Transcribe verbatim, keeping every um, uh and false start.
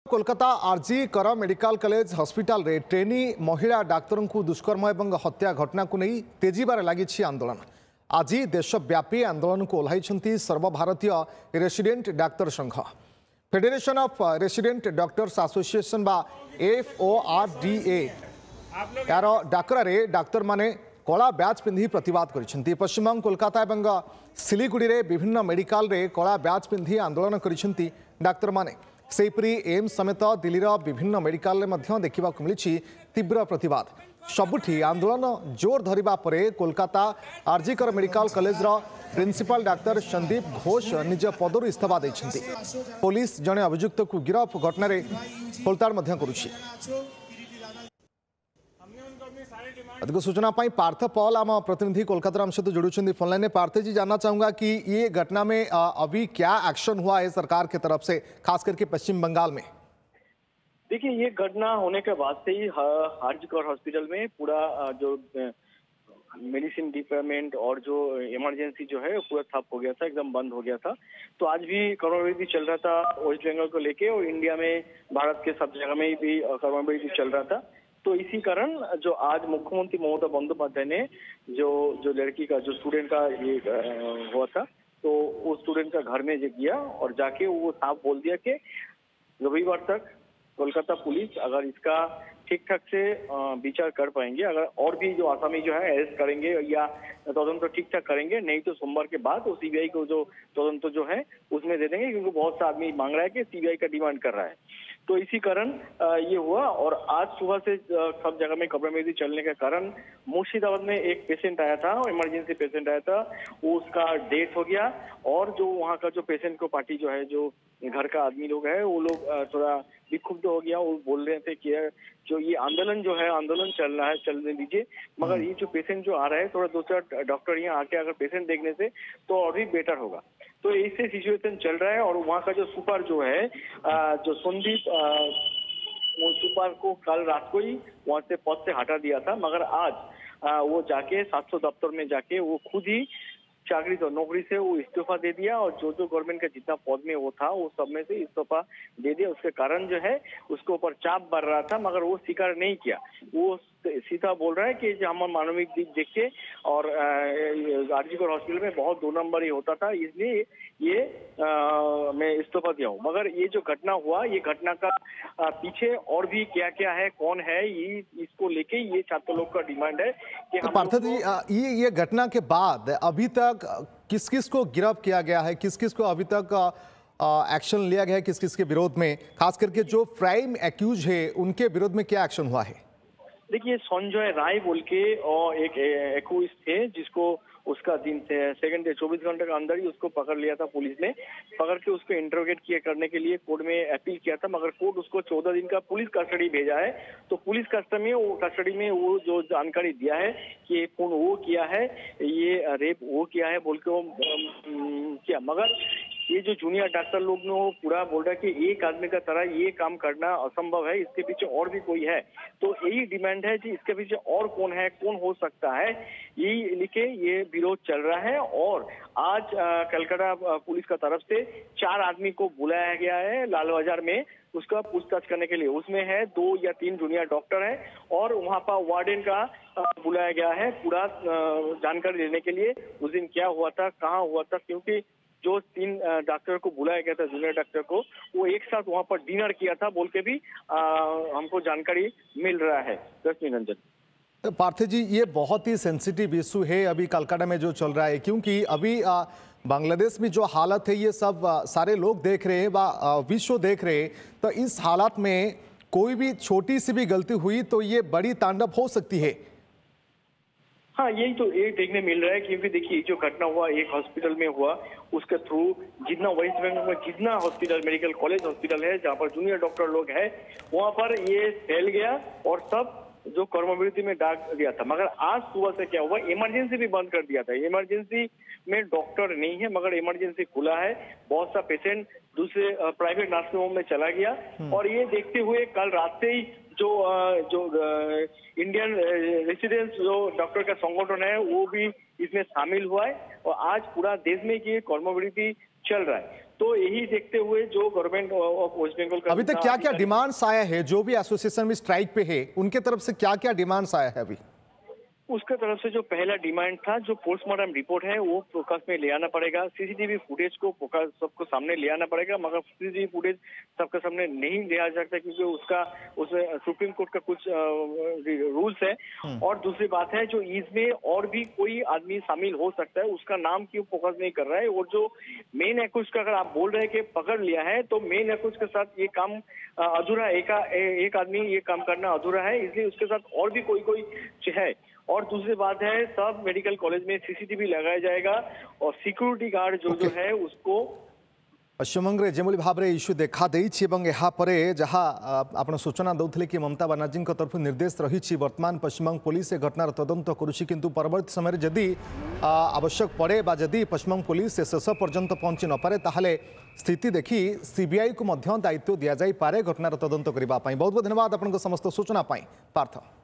Kolkata R G Kar medical college hospital रे trainee महिला doctor को दुष्कर्म और हत्या घटना को नहीं तेजीबार लगी आंदोलन। आज देशव्यापी आंदोलन को ओह्लाई सर्वभारतीय रेसिडेंट डाक्तर संघ। Federation of resident doctors association बा F O R D A यार डाकरे डाक्तर माने कला बैच पिंधि प्रतिवाद कर पश्चिमबंग कोलकाता और सिलीगुड़ी रे विभिन्न मेडिकल रे कला बैच पिंधि आंदोलन कर डाक्तर माने। सेपरी एम्स समेत दिल्लीर विभिन्न मेडिकल देखा मिली तीव्र प्रतिवाद। सबुठी आंदोलन जोर धरिबा परे Kolkata R G Kar medical college principal doctor Sandip Ghosh निज पदर इस्तीफा देछंती। पुलिस जड़े अभियुक्त को गिरफ घटन खोलताड़ करुछि। अधिक सूचना पाई पार्थ पॉल आम प्रतिनिधि कोलकाता सहित जोड़ुंट फोनलाइन में। पार्थ जी, जानना चाहूंगा कि ये घटना में अभी क्या एक्शन हुआ है सरकार की तरफ से, खास करके पश्चिम बंगाल में? देखिए, ये घटना होने के बाद से ही आरजीकर हॉस्पिटल में पूरा जो मेडिसिन डिपार्टमेंट और जो इमरजेंसी जो है पूरा ठप हो गया था, एकदम बंद हो गया था। तो आज भी कोरोना चल रहा था वेस्ट बंगाल को लेके, और इंडिया में भारत के सब जगह में भी कोरोना चल रहा था। तो इसी कारण जो आज मुख्यमंत्री ममता बंदोपाध्याय ने जो जो लड़की का जो स्टूडेंट का ये हुआ था, तो वो स्टूडेंट का घर में जो गया और जाके वो साफ बोल दिया कि रविवार तक कोलकाता पुलिस अगर इसका ठीक ठाक से विचार कर पाएंगे, अगर और भी जो आसामी जो है अरेस्ट करेंगे या तदंतर ठीक ठाक करेंगे, नहीं तो सोमवार के बाद वो सीबीआई को जो तदंतर जो है उसमें दे देंगे, क्योंकि बहुत सा आदमी मांग रहा है कि सीबीआई का डिमांड कर रहा है। तो इसी कारण ये हुआ। और आज सुबह से सब जगह में कब्रमेदी चलने के कारण मुर्शिदाबाद में एक पेशेंट आया था, इमरजेंसी पेशेंट आया था, वो उसका डेथ हो गया। और जो वहाँ का जो पेशेंट को पार्टी जो है, जो घर का आदमी लोग है, वो लोग थोड़ा विक्षुब्ध हो गया। वो बोल रहे थे कि जो ये आंदोलन जो है आंदोलन चल रहा है, चलने दीजिए, मगर ये जो पेशेंट जो आ रहा है, थोड़ा दो चार डॉक्टर यहाँ आके अगर पेशेंट देखने से तो और भी बेटर होगा। तो इससे सिचुएशन चल रहा है। और वहाँ का जो सुपर जो है जो संदीप, वो सुपर को कल रात को ही वहाँ से पद से हटा दिया था, मगर आज वो जाके सात सौ दफ्तर में जाके वो खुद ही चाकरी तो नौकरी से वो इस्तीफा दे दिया। और जो जो गवर्नमेंट का जितना पद में वो था वो सब में से इस्तीफा दे दिया। उसके कारण जो है उसके ऊपर चाप बढ़ रहा था, मगर वो स्वीकार नहीं किया। वो सीधा बोल रहा है कि जो हमारा मानविक दिख देख के और आरजीकर हॉस्पिटल में बहुत दो नंबर ही होता था, इसलिए ये आ, मैं इस्तीफा दिया हूँ। मगर ये जो घटना हुआ, ये घटना का आ, पीछे और भी क्या क्या है, कौन है, ये इसको लेके ये छात्र लोग का डिमांड है कि तो पार्थ जी, ये ये घटना के बाद अभी तक किस किस को गिरफ्त किया गया है, किस किस को अभी तक एक्शन लिया गया है, किस किस के विरोध में, खास करके जो प्राइम एक्यूज है उनके विरोध में क्या एक्शन हुआ है? देखिए, संजय राय बोल के और एक एक्यूज थे, जिसको उसका दिन सेकंड डे चौबीस घंटे के अंदर ही उसको पकड़ लिया था पुलिस ने। पकड़ के उसको इंटरोगेट किया करने के लिए कोर्ट में अपील किया था, मगर कोर्ट उसको चौदह दिन का पुलिस कस्टडी भेजा है। तो पुलिस कस्टडी में वो कस्टडी में वो जो जानकारी दिया है कि कौन वो किया है, ये रेप वो किया है बोल के वो किया। मगर ये जो जूनियर डॉक्टर लोग ने वो पूरा बोल रहा है कि एक आदमी का तरह ये काम करना असंभव है, इसके पीछे और भी कोई है। तो यही डिमांड है कि इसके पीछे और कौन है, कौन हो सकता है, यही लिखे ये विरोध चल रहा है। और आज कलकत्ता पुलिस का तरफ से चार आदमी को बुलाया गया है लाल बाजार में उसका पूछताछ करने के लिए। उसमें है दो या तीन जूनियर डॉक्टर हैं, और वहाँ पर वार्डन का बुलाया गया है पूरा जानकारी लेने के लिए उस दिन क्या हुआ था, कहाँ हुआ था। क्योंकि जो तीन डॉक्टर को बुलाया गया था, जूनियर डॉक्टर को, वो एक साथ वहाँ पर डिनर किया था बोल के भी आ, हमको जानकारी मिल रहा है। रश्मि रंजन। पार्थ जी, ये बहुत ही सेंसिटिव इशू है अभी कलकत्ता में जो चल रहा है, क्योंकि अभी बांग्लादेश में जो हालत है ये सब आ, सारे लोग देख रहे हैं, विश्व देख रहे हैं। तो इस हालत में कोई भी छोटी सी भी गलती हुई तो ये बड़ी तांडव हो सकती है। हाँ, यही तो एक देखने मिल रहा है। क्योंकि देखिए, जो घटना हुआ एक हॉस्पिटल में हुआ, उसके थ्रू जितना वेस्ट बंगाल में जितना हॉस्पिटल, मेडिकल कॉलेज हॉस्पिटल है जहाँ पर जूनियर डॉक्टर लोग हैं, वहाँ पर ये फैल गया और सब जो कर्मविरति में डाक दिया था। मगर आज सुबह से क्या हुआ, इमरजेंसी भी बंद कर दिया था। इमरजेंसी में डॉक्टर नहीं है, मगर इमरजेंसी खुला है। बहुत सा पेशेंट दूसरे प्राइवेट नर्सिंग होम में चला गया। और ये देखते हुए कल रात से ही जो जो इंडियन रेसिडेंस जो डॉक्टर का संगठन है वो भी इसमें शामिल हुआ है। और आज पूरा देश में ये कर्मविरति चल रहा है। तो यही देखते हुए जो गवर्नमेंट ऑफ वेस्ट बंगाल का अभी तक क्या क्या डिमांड्स आया है, जो भी एसोसिएशन में स्ट्राइक पे है उनके तरफ से क्या क्या डिमांड्स आया है अभी? उसके तरफ से जो पहला डिमांड था, जो पोस्टमार्टम रिपोर्ट है वो फोकस में ले आना पड़ेगा, सीसीटीवी फुटेज को फोकस सबको सामने ले आना पड़ेगा, मगर सीसीटीवी फुटेज सबके सामने नहीं ले आ सकता क्योंकि उसका उसमें सुप्रीम कोर्ट का कुछ रूल्स है। और दूसरी बात है, जो इसमें और भी कोई आदमी शामिल हो सकता है उसका नाम क्यों फोकस नहीं कर रहा है। और जो मेन एक्यूज का अगर आप बोल रहे हैं कि पकड़ लिया है, तो मेन एक्यूज के साथ ये काम अधूरा, एक, एक आदमी ये काम करना अधूरा है, इसलिए उसके साथ और भी कोई कोई है। और दूसरी बात है, सब मेडिकल कॉलेज में सीसीटीवी लगाया जाएगा और सिक्योरिटी गार्ड जो okay. जो है उसको पश्चिमबंग जो भाव में इश्यू देखा देपर जहाँ आप सूचना दौले कि ममता बानार्जी तरफ निर्देश रही बर्तमान पश्चिमबंग पुलिस घटनार तदंत करुच्ची, किंतु परवर्ती समय जदि आवश्यक पड़े बा जदि पश्चिमबंग पुलिस शेष पर्यंत पहुंची न पारे ताहले स्थिति देखी सीबीआई को दायित्व दि जाए घटनार तदंत करने। बहुत बहुत धन्यवाद आपको समस्त सूचना पार्थ।